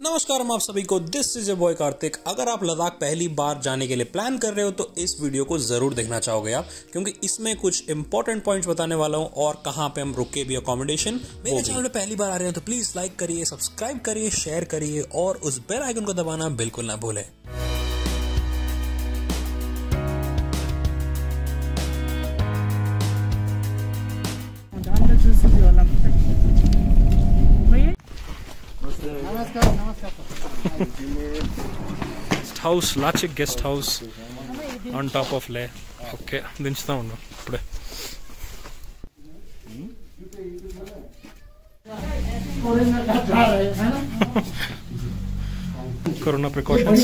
नमस्कार आप सभी को, this is a boy Kartik. अगर आप लद्दाख पहली बार जाने के लिए प्लान कर रहे हो तो इस वीडियो को जरूर देखना चाहोगे आप, क्योंकि इसमें कुछ इंपॉर्टेंट पॉइंट्स बताने वाला हूं और कहां पे हम रुके भी, अकोमोडेशन। मेरे चैनल पे पहली बार आ रहे हो तो प्लीज लाइक करिए, सब्सक्राइब करिए, शेयर करिए और उस बेल आइकन को दबाना बिल्कुल ना भूलें। Guest house, Lachik guest house on top of Leh. Okay, దించుతా ఉన్నాం ఇప్పుడే. Corona precautions.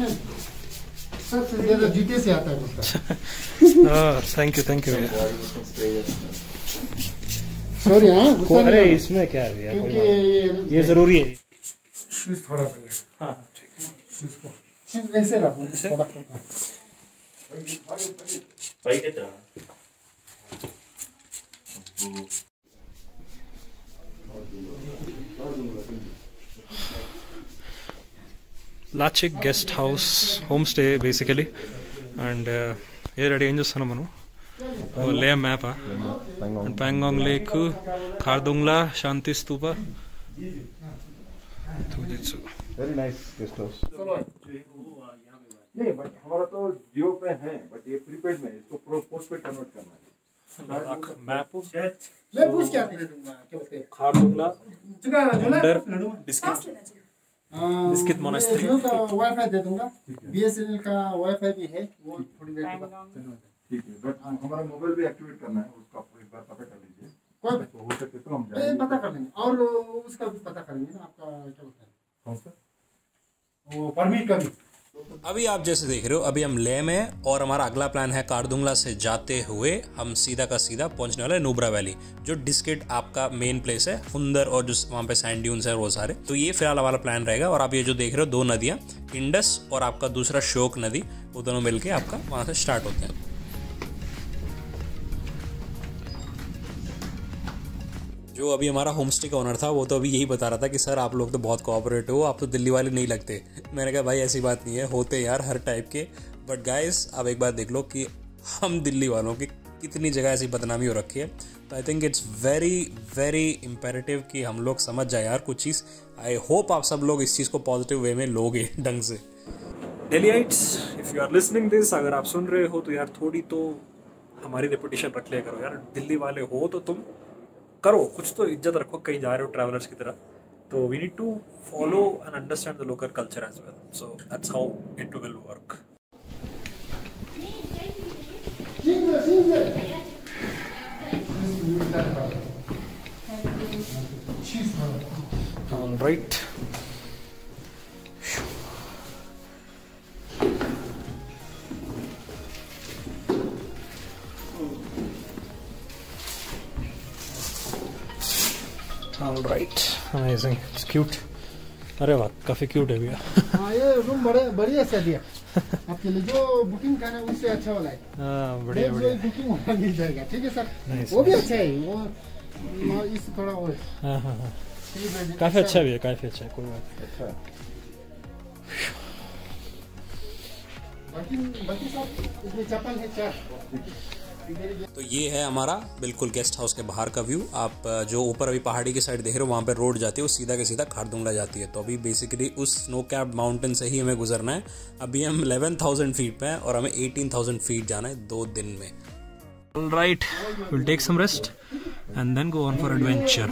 Thank you sorry. अरे इसमें क्या है यार, ये जरूरी है. थोड़ा पहले हाँ वैसे रखो थोड़ा. Lachik guest house home stay basically. And already ఏం చేస్తున్నాం మనం? లే మ్యాపా, Pangong lake, Khardungla, Shanti Stupa. Very nice guest house. नहीं बट हमारा तो जियो पे है, बट ये प्रीपेड में, इसको पोस्टपेड कन्वर्ट करना है. मैप मैं पूछ क्या दे दूंगा, क्या बोलते हैं, खारदुंगला अंडर बिस्किट मोनास्ट्री. जियो का वाईफाई दे दूंगा, बीएसएनएल का वाईफाई भी है, वो थोड़ी देर बाद. ठीक है, बट हमारा मोबाइल भी एक्टिवेट करना है, उसका एक बार पता कर लीजिए. कोई तो हो सके तो हम ये जाएंगे. पता कर लेंगे और उसका भी पता करेंगे ना, आपका क्या बोलते हैं, कौन सा? वो परमिट का भी. अभी आप जैसे देख रहे हो, अभी हम लेह में हैं और हमारा अगला प्लान है कारदुंगला से जाते हुए हम सीधा का सीधा पहुंचने वाले नुब्रा वैली, जो डिस्किट आपका मेन प्लेस है, हुंदर और जो वहाँ पे सैंड ड्यून्स है वो सारे. तो ये फिलहाल हमारा प्लान रहेगा. और आप ये जो देख रहे हो, दो नदियाँ, इंडस और आपका दूसरा शोक नदी, वो दोनों मिलके आपका वहाँ से स्टार्ट होते हैं. जो अभी हमारा होम स्टे का ओनर था वो तो अभी यही बता रहा था कि सर आप लोग तो बहुत कोऑपरेटिव हो, आप तो दिल्ली वाले नहीं लगते. मैंने कहा भाई ऐसी बात नहीं है, होते यार हर टाइप के. बट गाइस आप एक बात देख लो कि हम दिल्ली वालों की कितनी जगह ऐसी बदनामी हो रखी है. तो I think it's very very imperative कि हम लोग समझ जाए यार कुछ चीज़. आई होप आप सब लोग इस चीज़ को पॉजिटिव वे में लोगे ढंग से. डेलीइट्स, if you are listening this, अगर आप सुन रहे हो तो यार थोड़ी तो हमारी रेपुटेशन रख लिया करो यार. दिल्ली वाले हो तो तुम करो कुछ तो, इज्जत रखो. कहीं जा रहे हो ट्रैवलर्स की तरह, तो we need to follow and understand the local culture as well. So that's how it will work. Alright, alright, amazing, it's cute. अरे वाह, काफी क्यूट है भैया. हाँ, ये रूम बढ़िया से दिया आपके लिए. जो बुकिंग करना है उससे अच्छा वाला है. हाँ, बढ़िया बढ़िया. बुकिंग होना मिल जाएगा. ठीक है सर, Nice, वो भी अच्छा है. वो इस थोड़ा वो है. हाँ हाँ हाँ, काफी अच्छा भी है, काफी अच्छा है, कोई बात नहीं. अच्छा. बाकी सब इसमें चप्पल है 4. तो ये है हमारा बिल्कुल गेस्ट हाउस के बाहर का व्यू. आप जो ऊपर अभी पहाड़ी की साइड देख रहे हो, वहाँ पे रोड जाती है, वो सीधा के सीधा खारदुंगला जाती है. तो अभी बेसिकली उस स्नो कैप्ड माउंटेन से ही हमें गुजरना है. अभी हम 11,000 फीट पे हैं और हमें 18,000 फीट जाना है 2 दिन में. Alright, will take some rest and then go on for adventure.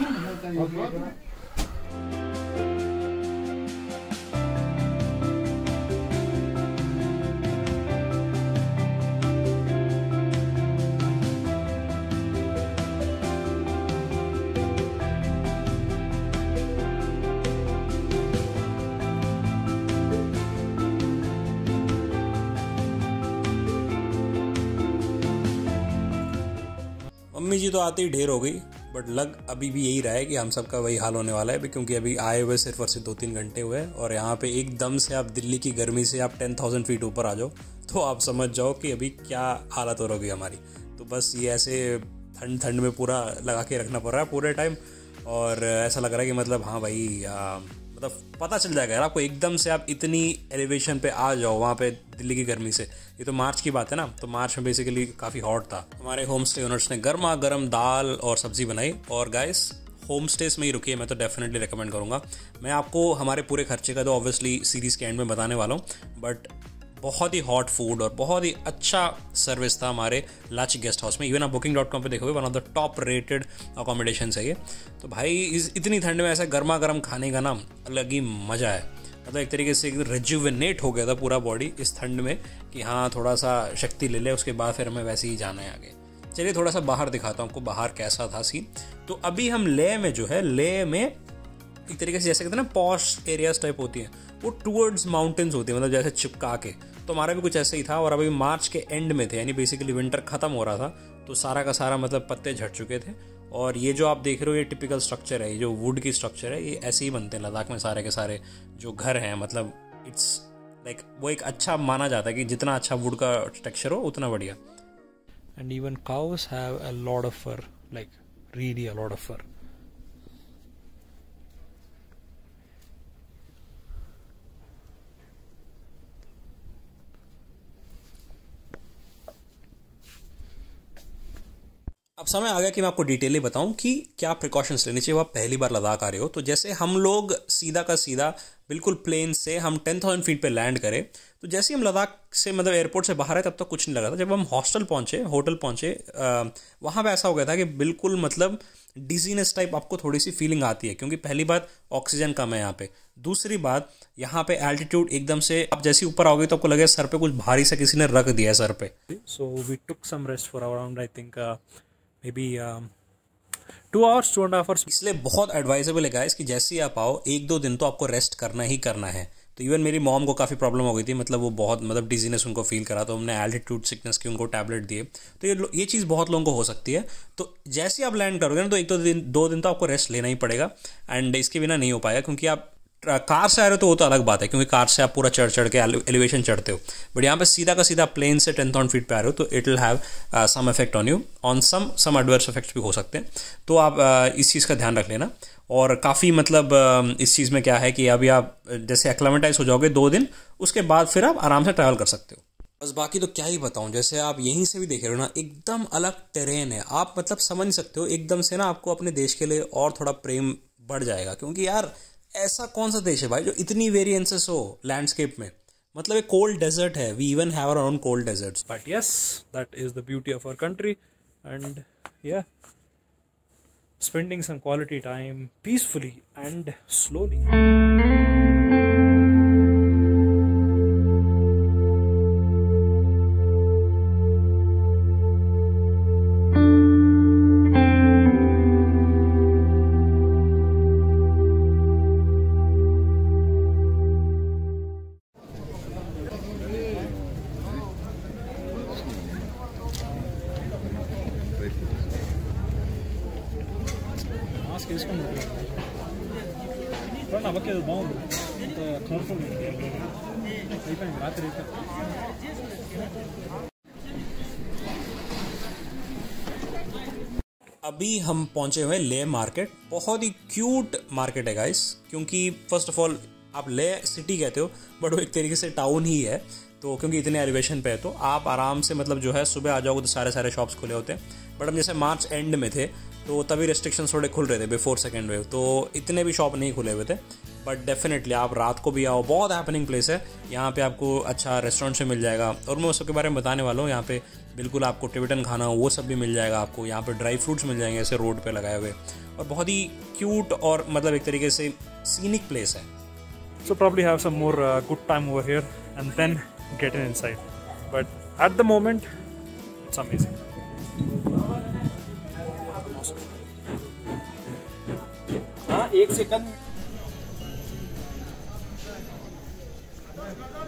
Mummy ji तो आती ही ढेर हो गई, बट लग अभी भी यही रहा है कि हम सबका वही हाल होने वाला है, क्योंकि अभी आए हुए सिर्फ और सिर्फ 2-3 घंटे हुए हैं और यहाँ पे एकदम से आप दिल्ली की गर्मी से आप 10,000 फीट ऊपर आ जाओ तो आप समझ जाओ कि अभी क्या हालत हो रही हमारी. तो बस ये ऐसे ठंड में पूरा लगा के रखना पड़ रहा है पूरे टाइम और ऐसा लग रहा है कि मतलब हाँ भाई मतलब पता चल जाएगा यार आपको, एकदम से आप इतनी एलिवेशन पे आ जाओ वहाँ पे दिल्ली की गर्मी से। ये तो मार्च की बात है ना, तो मार्च में बेसिकली काफ़ी हॉट था। हमारे होम स्टे ओनर्स ने गर्मा गर्म दाल और सब्जी बनाई। और गाइस होम स्टेज में ही रुकिए, मैं तो डेफिनेटली रिकमेंड करूँगा। मैं आपको हमारे पूरे खर्चे का तो ऑब्वियसली सीरीज़ के एंड में बताने वाला हूँ, बट बहुत ही हॉट फूड और बहुत ही अच्छा सर्विस था हमारे लाची गेस्ट हाउस में। इवन आप booking.com पे देखोगे, one of the top rated accommodation है ये। तो भाई इतनी ठंड में ऐसा गर्मा गर्म खाने का ना अलग ही मज़ा है। मतलब एक तरीके से रिजुविनेट हो गया था पूरा बॉडी इस ठंड में कि हाँ थोड़ा सा शक्ति ले ले, उसके बाद फिर हमें वैसे ही जाना है आगे। चलिए थोड़ा सा बाहर दिखाता हूँ आपको बाहर कैसा था सीन। तो अभी हम लेह में जो है, लेह में एक तरीके से जैसे कहते हैं ना पॉश एरियाज टाइप होती हैं, वो टूवर्ड्स माउंटेन्स होती है, मतलब जैसे चिपका के। तो हमारा भी कुछ ऐसे ही था। और अभी मार्च के एंड में थे, यानी बेसिकली विंटर ख़त्म हो रहा था, तो सारा का सारा मतलब पत्ते झड़ चुके थे। और ये जो आप देख रहे हो ये टिपिकल स्ट्रक्चर है, ये जो वुड की स्ट्रक्चर है, ये ऐसे ही बनते हैं लद्दाख में सारे के सारे जो घर हैं। मतलब इट्स लाइक वो एक अच्छा माना जाता है कि जितना अच्छा वुड का टेक्सचर हो उतना बढ़िया। And even cows have a lot of fur, like really a lot of fur. अब समय आ गया कि मैं आपको डिटेली बताऊं कि क्या प्रिकॉशंस लेने चाहिए आप पहली बार लद्दाख आ रहे हो। तो जैसे हम लोग सीधा का सीधा बिल्कुल प्लेन से हम 10,000 फीट पे लैंड करें, तो जैसे ही हम लद्दाख से मतलब एयरपोर्ट से बाहर आए तब तक कुछ नहीं लगा था। जब हम होटल पहुंचे वहाँ पे ऐसा हो गया था कि बिल्कुल मतलब डिजीनेस टाइप आपको थोड़ी सी फीलिंग आती है, क्योंकि पहली बात ऑक्सीजन कम है यहाँ पे। दूसरी बात यहाँ पे एल्टीट्यूड एकदम से आप जैसे ऊपर आओगे तो आपको लगे सर पे कुछ भारी सा किसी ने रख दिया है सर पे। So we took some rest for around I think maybe 2 hours, 2.5 hours। इसलिए बहुत एडवाइजेबल है गाइस कि जैसे ही आप आओ 1-2 दिन तो आपको रेस्ट करना ही करना है। तो इवन मेरी मॉम को काफ़ी प्रॉब्लम हो गई थी, मतलब वो बहुत मतलब डिजीनेस उनको फील करा, तो हमने एल्टीट्यूड सिकनेस की उनको टैबलेट दिए। तो ये चीज़ बहुत लोगों को हो सकती है। तो जैसे ही आप लैंड करोगे ना तो 1-2 दिन तो आपको रेस्ट लेना ही पड़ेगा, एंड इसके बिना नहीं हो पाएगा। क्योंकि आप कार से आ रहे हो तो वो तो अलग बात है, क्योंकि कार से आप पूरा चढ़ के एलिवेशन चढ़ते हो, बट यहाँ पे सीधा का सीधा प्लेन से 10,000 फीट पे आ रहे हो, तो it will have some effect on you, on some adverse effects भी हो सकते हैं। तो आप इस चीज़ का ध्यान रख लेना। और काफ़ी मतलब इस चीज़ में क्या है कि अभी आप जैसे एक्लामेटाइज हो जाओगे 2 दिन, उसके बाद फिर आप आराम से ट्रैवल कर सकते हो। बस बाकी तो क्या ही बताऊं, जैसे आप यहीं से भी देख रहे हो ना एकदम अलग टेरेन है। आप मतलब समझ सकते हो एकदम से ना आपको अपने देश के लिए और थोड़ा प्रेम बढ़ जाएगा, क्योंकि यार ऐसा कौन सा देश है भाई जो इतनी वेरिएंसेस हो लैंडस्केप में। मतलब एक कोल्ड डेजर्ट है, we even have our own cold deserts. But yes, that is the beauty of our country. And yeah spending some quality time peacefully and slowly. अभी हम पहुंचे हुए लेह मार्केट। बहुत ही क्यूट मार्केट है गाइस, क्योंकि first of all आप Leh city कहते हो बट वो एक तरीके से टाउन ही है। तो क्योंकि इतने एलिवेशन पे है तो आप आराम से मतलब जो है सुबह आ जाओगे तो सारे शॉप्स खुले होते हैं। बट हम जैसे मार्च एंड में थे तो तभी रेस्ट्रिक्शंस थोड़े खुल रहे थे बिफोर सेकेंड वेव, तो इतने भी शॉप नहीं खुले हुए थे। बट डेफिनेटली आप रात को भी आओ, बहुत हैपनिंग प्लेस है। यहाँ पे आपको अच्छा रेस्टोरेंट से मिल जाएगा, और मैं उसके बारे में बताने वाला हूँ। यहाँ पे बिल्कुल आपको टिबेटन खाना हो वो सब भी मिल जाएगा आपको। यहाँ पे ड्राई फ्रूट्स मिल जाएंगे ऐसे रोड पे लगाए हुए, और बहुत ही क्यूट और मतलब एक तरीके से सीनिक प्लेस है। So probably have some more good time over here and then get inside. But at the moment, it's amazing. हाँ, 1 सेकंड।